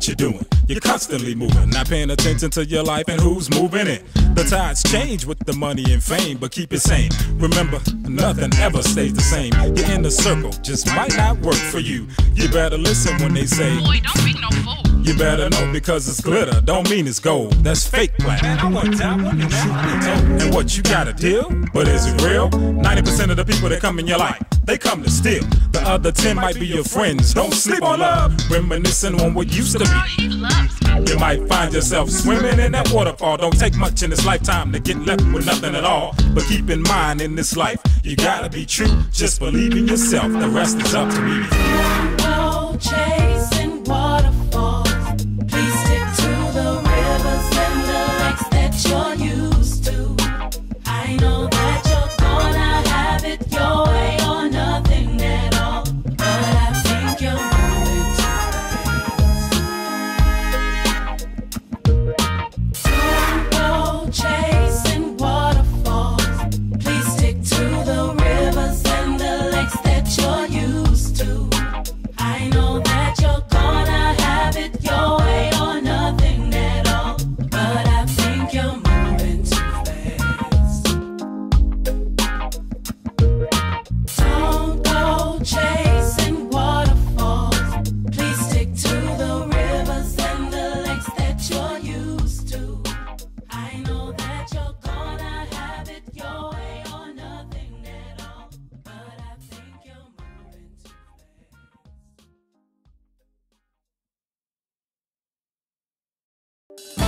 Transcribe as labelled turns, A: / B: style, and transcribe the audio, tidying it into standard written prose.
A: what you're doing. You're constantly moving, not paying attention to your life and who's moving it. The tides change with the money and fame, but keep it sane. Remember, nothing ever stays the same. Your inner circle just might not work for you. You better listen when they say,
B: boy, don't be no fool.
A: You better know because it's glitter, don't mean it's gold. That's fake black. Man, I want that one and that. And what you got a deal? But is it real? 90% of the people that come in your life, they come to steal. The other 10 might be your friends. Don't sleep on love, reminiscing on what used to
B: Girl,
A: be.
B: he loves me.
A: You might find yourself swimming in that waterfall. Don't take much in this lifetime to get left with nothing at all. But keep in mind in this life, you gotta be true. Just believe in yourself, the rest is up to me.
C: Go chasing waterfalls. Please stick to the rivers and the lakes that you're used to. I know that you're gonna have it your way or nothing at all, but I think you're moving too fast. Don't go chasing waterfalls. Please stick to the rivers and the lakes that you're used to. I know that you're gonna have it your way or nothing at all, but I think you're moving too fast. Don't go chasing waterfalls. Please stick to the rivers and the lakes that you're used to. I know that you're gonna have it your way or nothing at all, but I think you're moving too fast.